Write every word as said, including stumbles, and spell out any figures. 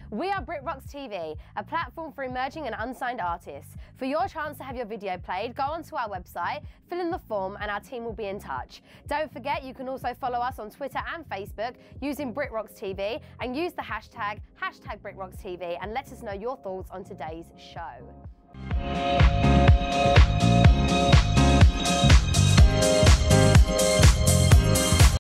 We are Britrox T V, a platform for emerging and unsigned artists. For your chance to have your video played, go onto our website, fill in the form, and our team will be in touch. Don't forget, you can also follow us on Twitter and Facebook using Britrox T V, and use the hashtag, hashtag Britrox T V, and let us know your thoughts on today's show.